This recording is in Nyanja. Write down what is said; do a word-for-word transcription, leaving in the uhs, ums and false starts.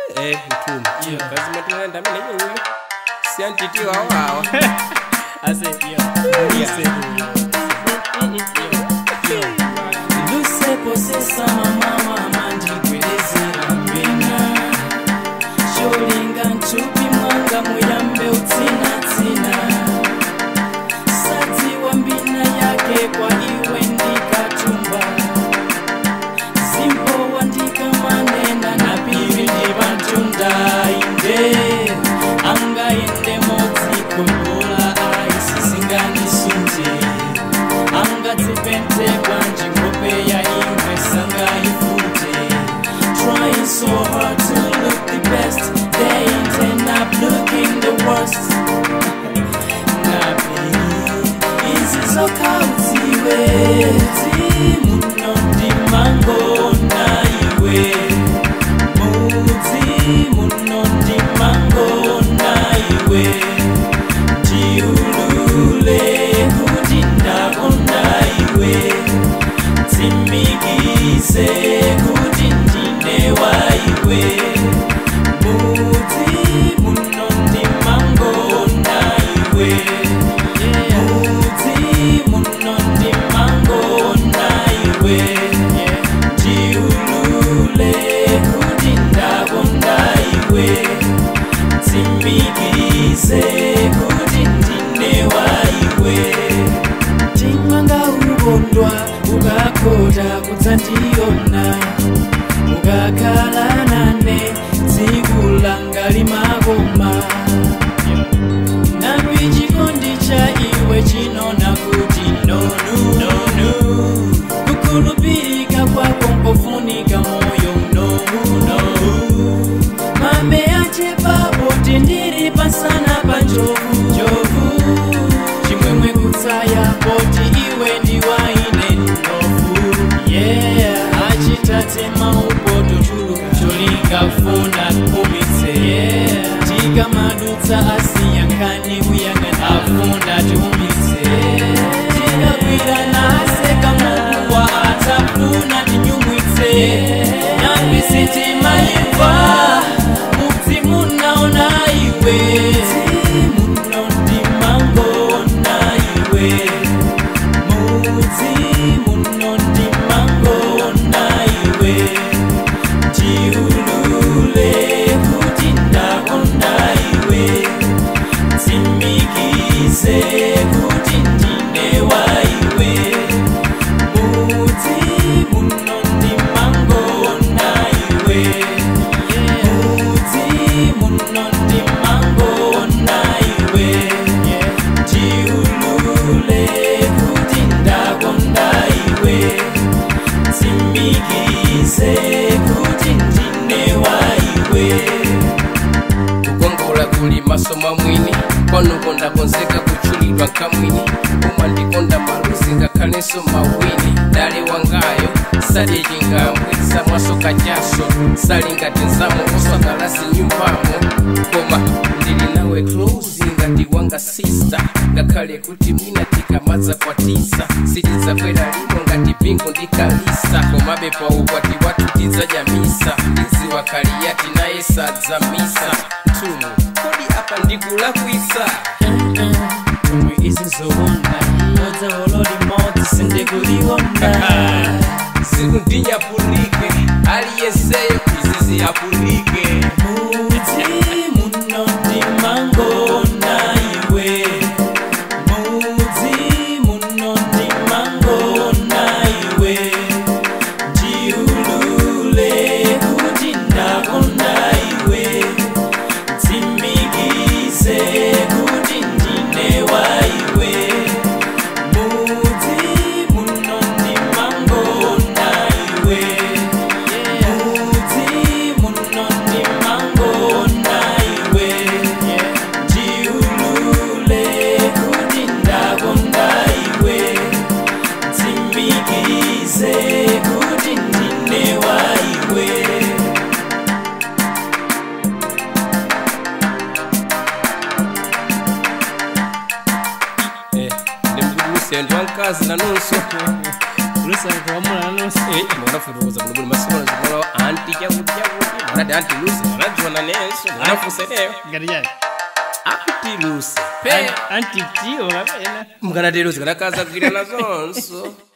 Eh, mtume. Yeah. Lazima tunaenda mimi na yule. Si antiti wao wao. I said, yeah. He said, Luce posesa mama mandi kwelezera mbina. Sholinga nchupi mwanga muyambe utina tina. Sati wa mbina yake kwa iwe ndika tumba. Simpo wandika manena na pili ndibantunda inde. Anga ende moti kumbola aisi singani sunte. Anga tipente kwanji ngope ya iwe sanga ifute. Trying so hard to look the best, they end up looking the worst. Nabi, izi so kautiwe. Muno di mango na iwe. Muti muno di mango na iwe. Jiulule kujinda kona iwe. Timigize kujindine wa iwe. Muti muno di mango na iwe. Muti muno di mango na iwe. Jiulule kujinda kona iwe. Timigize kujindine wa iwe. Timanga ubondwa ugakoda kutandiona. Ugakala nane zigulangali magoma. Nabi chikondi cha iwe chinona kuti nonu nonu. Kukulupirika kwako mpofunika moyo mnomu nomu. Mame achepa poti ndiri pasana panjovu jovu. Chimwemwe kutsaya poti iwe ndiwaine nofu. Yeah, achitate maupoto chulu cholinga funa kumitse. Yeah, tika madutsa asiyankani kuyangana afuna tumitse. Tika kwila na aseka mwa atafuna tinyumwitse. Nambi sitima iwa mukti munaona iwe. Muno di mango na iwe. Muti muno di mango na iwe. Jiulule kujinda kona iwe. Timigize kujindine wa iwe. Muti muno di mango na iwe. Muti muno di mango na iwe. Jiulule kujinda kona iwe. Timigize kujindine wa iwe. kugongola kuli masoma mwini. Kono konda konzeka kuchulidwa kamwini. Uma ndikonda maluzi ngakaleso mawini. Dale wangayo, sadi jingambwe. Samwaso kajaso, salinga tenzamo. Osa kalasi nyumbamo. Koma, ndili nawe close ngati wanga sister. Ngakale kuti mwina tika maza kwa tisa. Sitiza kwela limo ngati bingo ndikalisa. Koma bepa ukwati watu tiza jamisa. Izi wakaliyati na esa za misa. Tumu, kodi hapa ndikula kuisa. Tumwe izi zoona. Oza olori moti sende kuliwona. Siku ndinya purike. Aliyeseyo izizi ya purike. Muti muno di mango na iwe. Muti muno di mango na iwe. Jiulule kujinda kona iwe. Timigize kujindine wa iwe. Muti muno di mango na iwe. Muti muno di mango na iwe. Jiulule kujinda kona iwe. Timigize kujindine wa iwe. Eh, ndemjuguse ndwankazi na nusu. Lusa kwa mwana lusa. Eh, mwana furuza mulubuli masomo zimolo anti chakuti chakuti. Mwana de anti lusa. Anajona nenso. Mwana fuselewa. Gariya. Anti lusa. Pe Anti tio kapena. mukana de lusa kana kaza kwira nazonso.